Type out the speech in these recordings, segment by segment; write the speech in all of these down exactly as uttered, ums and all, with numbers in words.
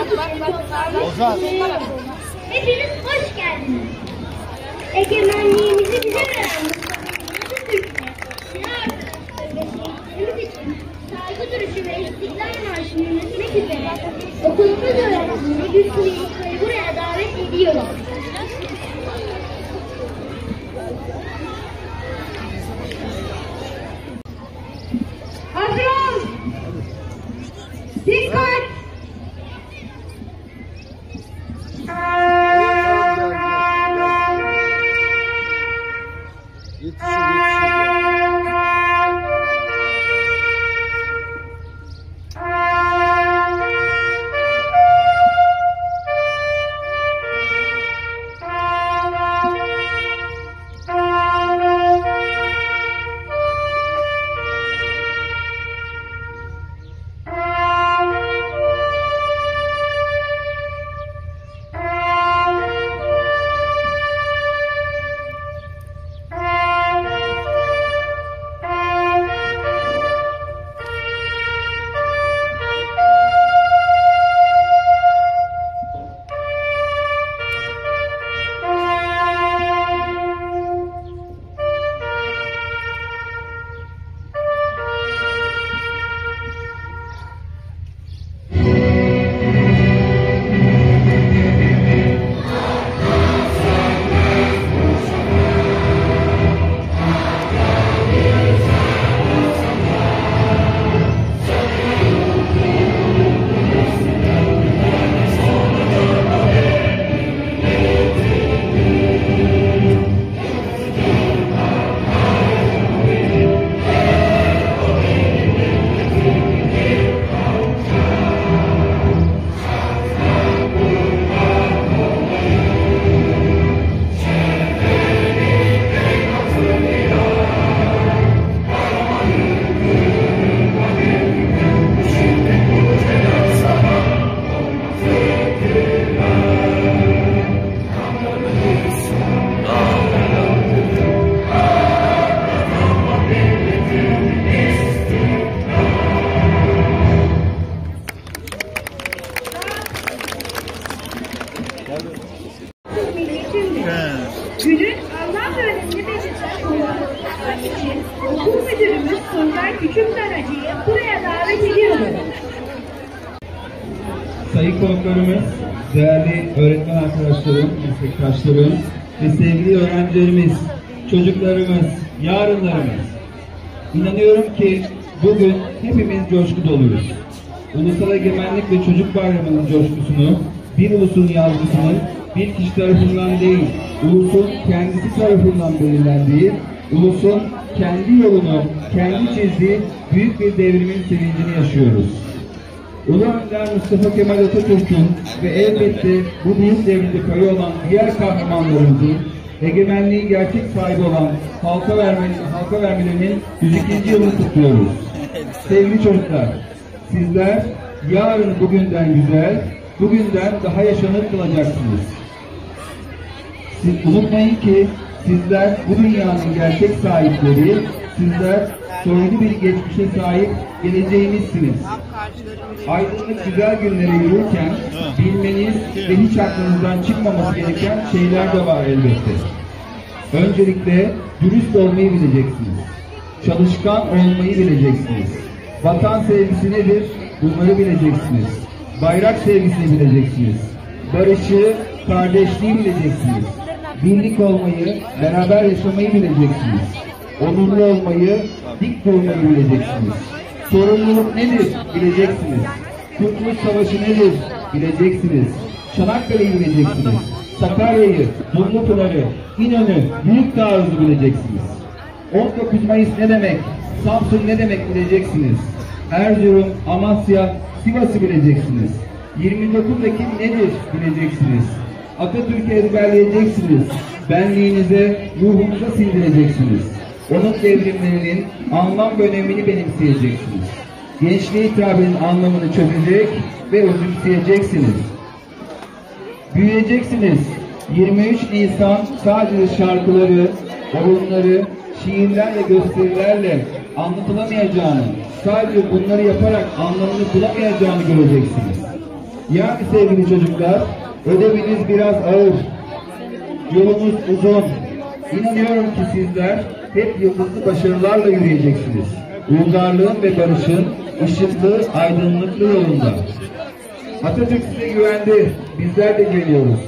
Hepiniz hoş geldiniz. Egemenliğimizi bize veren Türkiye, siyaset için saygı duruşu ve istiklal marşını yönetmek üzere okulumuz öğrencileri Gülsün İlkay'ı buraya davet ediyoruz. Hazır ol! Dikkat! Günün anlam ve önemini belirten için okul müdürümüz Sunday Küçükdaracı'yı buraya davet ediyoruz. Sayın konuklarımız, değerli öğretmen arkadaşlarım, meslektaşlarım ve sevgili öğrencilerimiz, çocuklarımız, yarınlarımız. İnanıyorum ki bugün hepimiz coşku doluyuz. Ulusal Egemenlik ve Çocuk Bayramı'nın coşkusunu, bir ulusun yazgısını bir kişi tarafından değil, ulusun kendisi tarafından belirlendiği, ulusun kendi yolunu, kendi çizdiği büyük bir devrimin sevincini yaşıyoruz. Ulu Önder Mustafa Kemal Atatürk'ün ve elbette bu büyük devrimde payı olan diğer kahramanlarımızın, egemenliğin gerçek sahibi olan halka, vermenin, halka vermelerinin yüz ikinci yılını kutluyoruz. Sevgili çocuklar, sizler yarın bugünden güzel, bugünden daha yaşanır kılacaksınız. Siz unutmayın ki sizler bu dünyanın gerçek sahipleri, sizler soylu bir geçmişe sahip geleceğinizsiniz. Aydınlık güzel günlere yürürken bilmeniz ve hiç aklınızdan çıkmaması gereken şeyler de var elbette. Öncelikle dürüst olmayı bileceksiniz. Çalışkan olmayı bileceksiniz. Vatan sevgisi nedir? Bunları bileceksiniz. Bayrak sevgisini bileceksiniz. Barışı, kardeşliği bileceksiniz. Birlik olmayı, beraber yaşamayı bileceksiniz. Onurlu olmayı, dik durmayı bileceksiniz. Sorumluluk nedir? Bileceksiniz. Kurtuluş Savaşı nedir? Bileceksiniz. Çanakkale'yi bileceksiniz. Sakarya'yı, Dumlupınar'ı, İnönü, Büyük Taarruz'u bileceksiniz. on dokuz Mayıs ne demek? Samsun ne demek bileceksiniz. Erzurum, Amasya, Sivas'ı bileceksiniz. yirmi dokuz Ekim nedir bileceksiniz. Atatürk'ü ezberleyeceksiniz. Benliğinize, ruhunuza sindireceksiniz. Onun devrimlerinin anlam ve önemini benimseyeceksiniz. Gençliğe hitabenin anlamını çözecek ve özümseyeceksiniz. Büyüyeceksiniz. yirmi üç Nisan sadece şarkıları, oyunları, şiirlerle, gösterilerle anlatılamayacağını, sadece bunları yaparak anlamını bulamayacağını göreceksiniz. Yani sevgili çocuklar, ödeviniz biraz ağır, yolumuz uzun. İnanıyorum ki sizler hep yıldızlı başarılarla yürüyeceksiniz. Uygarlığın ve barışın ışıklı, aydınlıklı yolunda. Atatürk size güvendi, bizler de geliyoruz.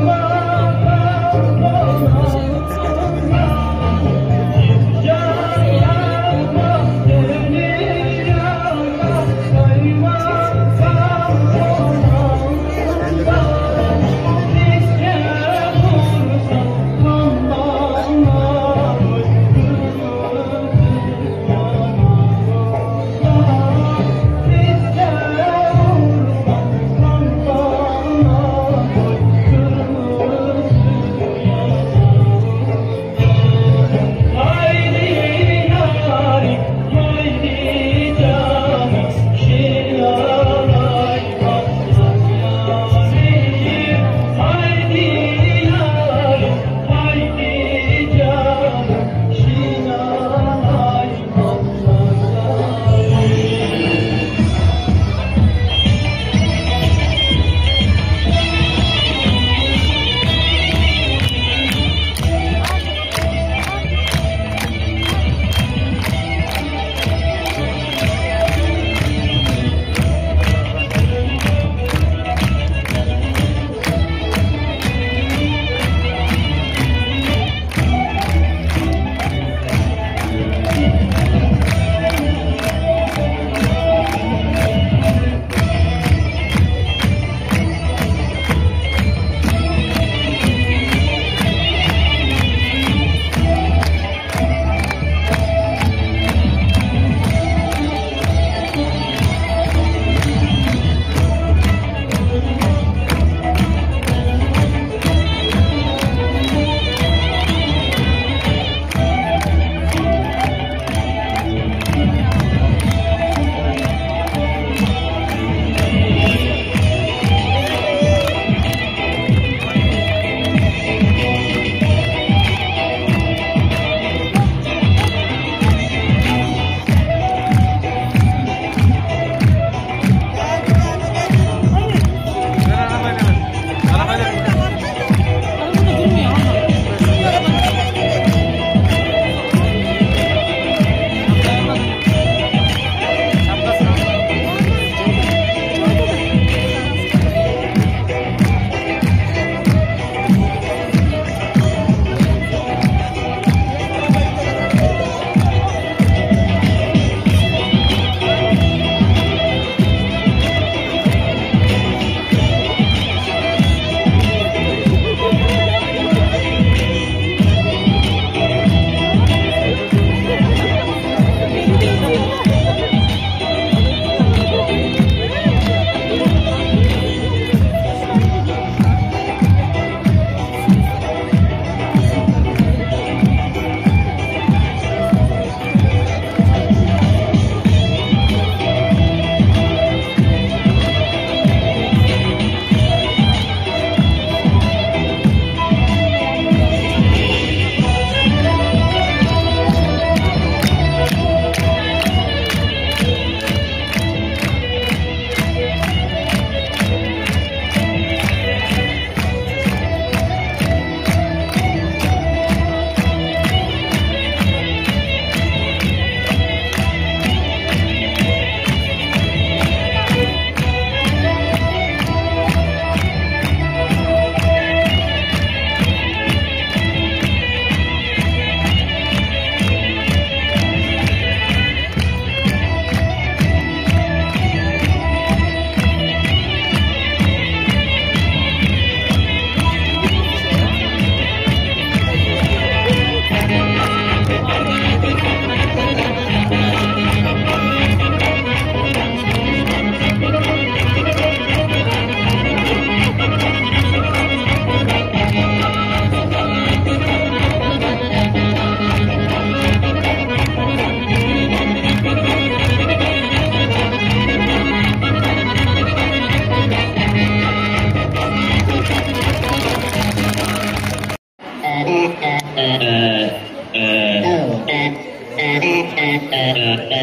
Yeah.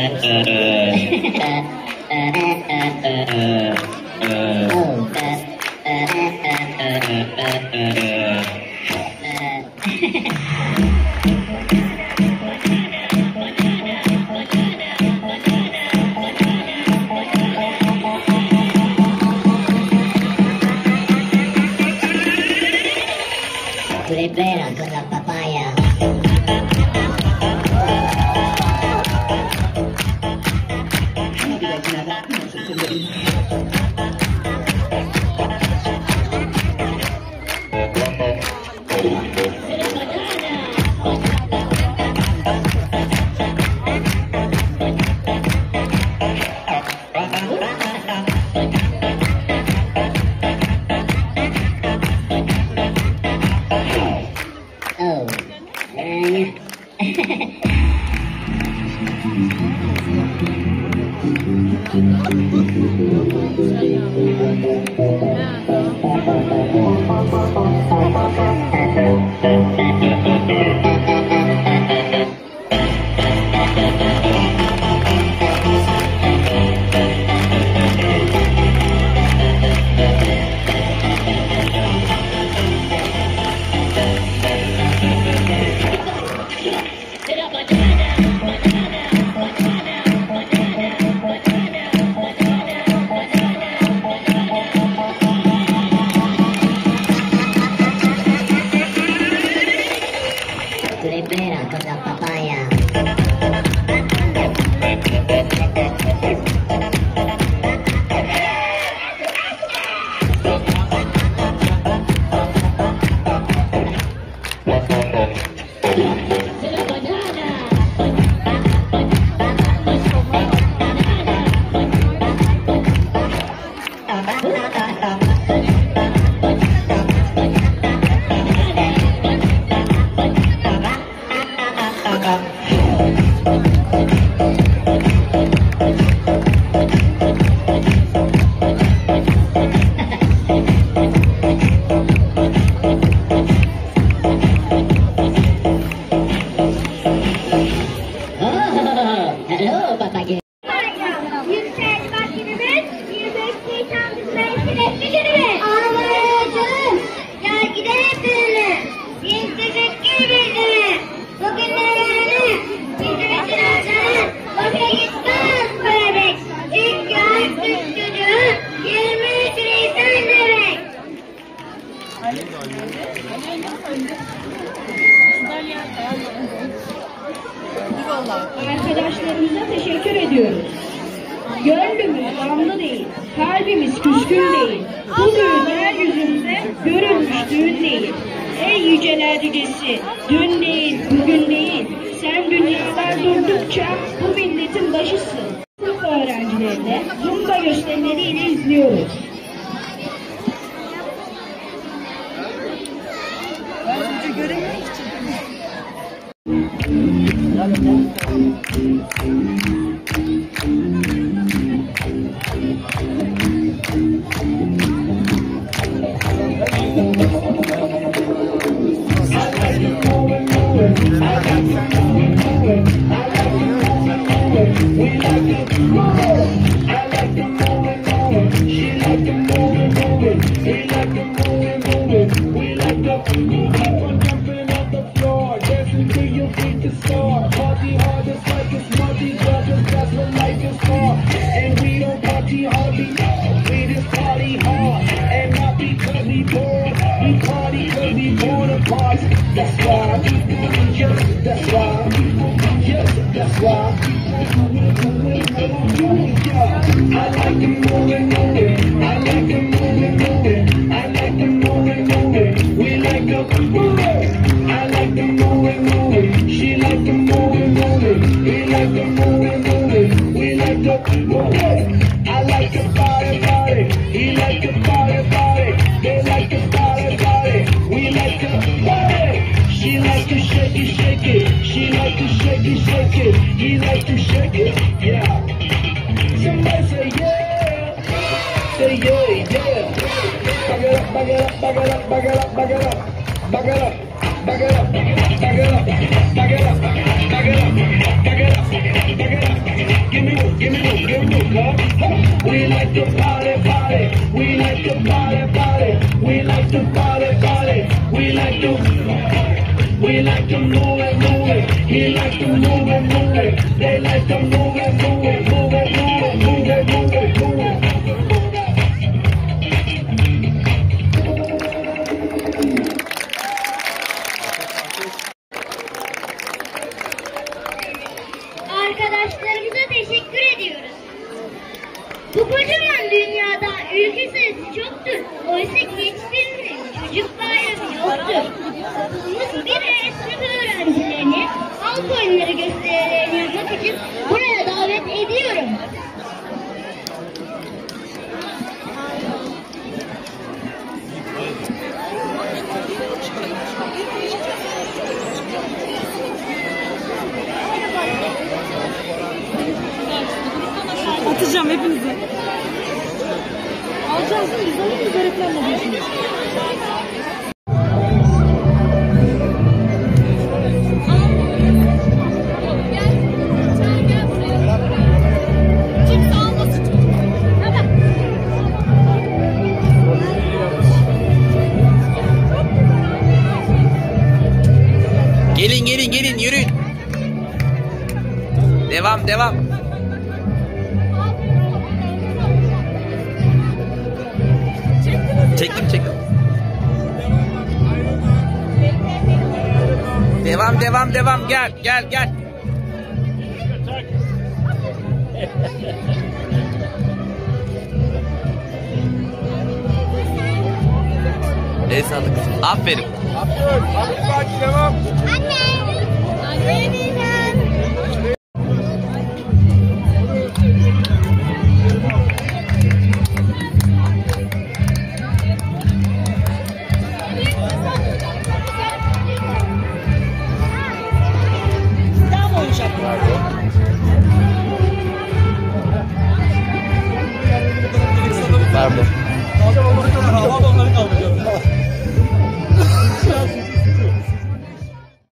Equilibrera con la papaya. Oh, equilibrera con la papaya. Hello, papagay. Yüksek Başkanımız yirmi beş Nisan Düzenlesi resmi günü. Ağlayacağım. Gel gidelim benimle. Biz teşekkür ederim. Bugünlerini bizim için harcanın. Boşa gitmez bebek. Çünkü artık çocuğu yirmi üç Nisan demek. Arkadaşlarımıza teşekkür ediyoruz. Gönlümüz gamlı değil, kalbimiz küskün değil. Bu düğün yeryüzünde görülmüş düğün değil. Ey yüceler yücesi, dün değil, bugün değil. Sen dünyalar durdukça bu milletin başısın. Sınıf öğrencilerine zumba gösterileriyle izliyoruz. That's why, yes, that's why, yes, that's why. I like them moving, moving. I like them moving, moving. I like them moving, moving. We like them moving. I like them moving, moving. She like them moving, moving. We like them moving, moving. We like them moving. I like the body, body. He like the body, body. They like the body, body. We like the body. She like to shake it, shake it. She like to shake it, shake it. He like to shake it, yeah. Somebody say yeah. Say yeah, yeah. Back it up, back it up, back it up, back it up, back it up, back it up. back it up, back it up, back it up, back it up, back it up, back it up. Give me more, give me more, give me more, love. We like to party, party. We like to party, party. We like to party, party. We like to, we like to move it, move it. He like to move it, move it. They like to move it, move it, move it, move it, move it, move it, move it. Arkadaşlarımıza teşekkür ediyoruz. Bu kocaman dünyada ülke sayısı çoktur. Oysa ki hiçbirinin çocuk bayramı yoktur. Okulumuz bir E sınıf öğrencilerini halk oyunları gösterilerini yapmak için buraya davet ediyorum. Atacağım hepinizi. Alacağız değil mi? Biz onu biz öğretmenle diyorsunuz. Gelin gelin gelin yürüyün. Devam devam. Çektim çektim. Devam devam devam gel gel gel. El sağlık kızım. Aferin. Aferin. Hadi devam. Anne! Anne diyeceğim. Daha mı olacak? Pardon. Hava onları kaldıracağım.